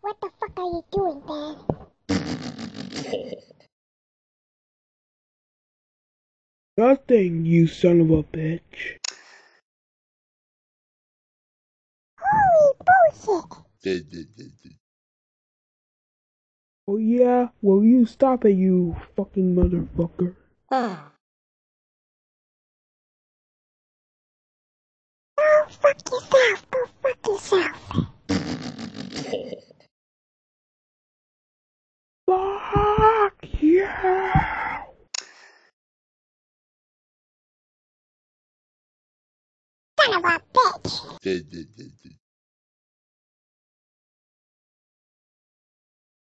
What the fuck are you doing, Dad? Nothing, you son of a bitch. Holy bullshit! Oh yeah? Will you stop it, you fucking motherfucker? Go fuck yourself! Go fuck yourself! Fuck you! Son of a bitch!